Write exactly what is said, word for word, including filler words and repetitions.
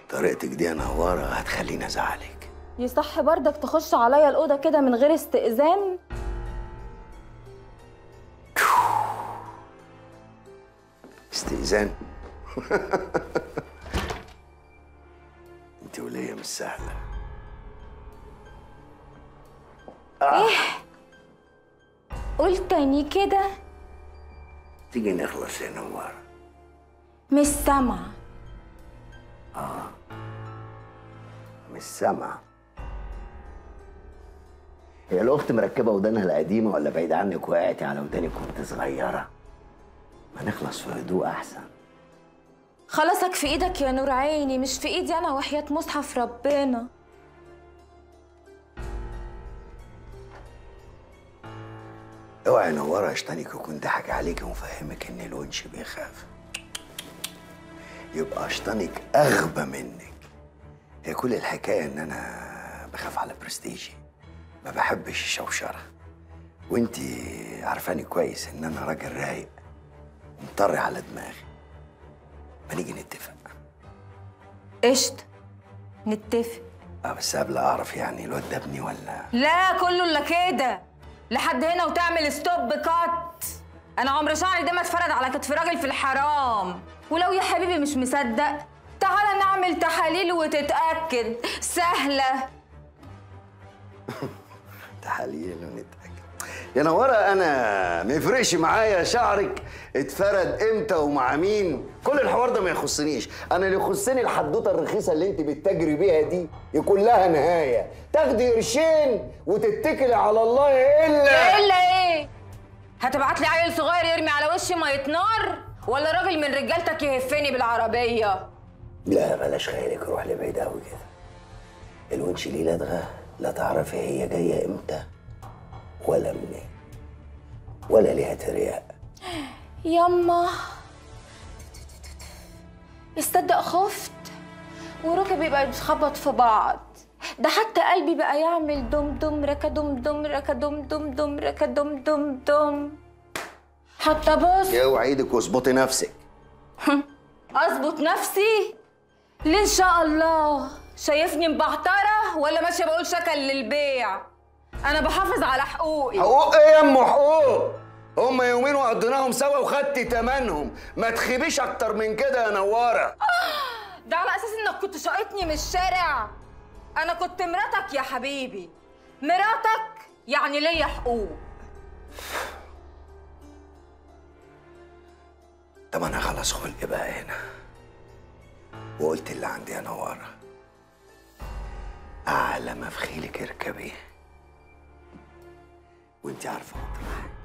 طريقتك دي يا نوارة هتخليني ازعلك. يصح بردك تخش عليا الأوضة كده من غير استئذان؟ استئذان؟ انت ولية مش سهلة. آه. ايه؟ قول تاني كده. تيجي نخلص يا نوارة. مش سامعة. اه مش سامعة. هي الأخت مركبة ودانها القديمة ولا بعيد عنك وقعتي على ودانك وانت صغيرة؟ ما نخلص في هدوء أحسن. خلاصك في إيدك يا نور عيني، مش في إيدي أنا وحياة مصحف ربنا. اوعي نوارة اشتنك يكون ضحك عليك ومفهمك إن الونش بيخاف. يبقى اشتنك أغبى منك. هي كل الحكاية إن أنا بخاف على برستيجي، ما بحبش الشوشرة، وانتي عارفاني كويس إن أنا راجل رايق ومطري على دماغي. ما نيجي نتفق؟ قشطة نتفق. اه بس قبل أعرف يعني الواد ده ابني ولا؟ لا كله إلا كده. لحد هنا وتعمل ستوب كات. أنا عمر شعري ده ما اتفرد على كتف راجل في الحرام. ولو يا حبيبي مش مصدق تعالى نعمل تحاليل وتتأكد، سهلة. تحاليل ونتأكد. يا نوارة أنا ما يفرقش معايا شعرك اتفرد إمتى ومع مين، كل الحوار ده ما يخصنيش، أنا اللي يخصني الحدوتة الرخيصة اللي أنت بتتاجري بيها دي يكون لها نهاية، تاخدي قرشين وتتكلي على الله إلا إلا إيه؟ هتبعت لي عيل صغير يرمي على وشي مية نار؟ ولا راجل من رجالتك يهفني بالعربية؟ لا بلاش خيالك، روح لبعيد قوي كده. الونش ليه لدغة لا تعرفي هي جاية امتى ولا منين ولا ليها ترياق. يما اصدق خفت وركبي بقى بتخبط في بعض، ده حتى قلبي بقى يعمل دم دم ركا دم دم ركا دم دم دم ركا دم دم دم. حتى بص اوعي ايدك واظبطي نفسك. اظبط نفسي؟ ليه ان شاء الله؟ شايفني مبعتره ولا ماشيه بقول شكل للبيع؟ انا بحافظ على حقوقي. حقوق ايه يا ام حقوق؟ هما يومين وقضيناهم سوا وخدتي تمنهم، ما تخيبيش اكتر من كده يا نوارة. ده على اساس انك كنت شاقطني من الشارع. انا كنت مراتك يا حبيبي، مراتك يعني ليا حقوق. طب انا خلاص خلقي بقى هنا وقلت اللي عندي يا نوارة. اعلى ما في خيلك اركبيه وانت عارفه مطرحك.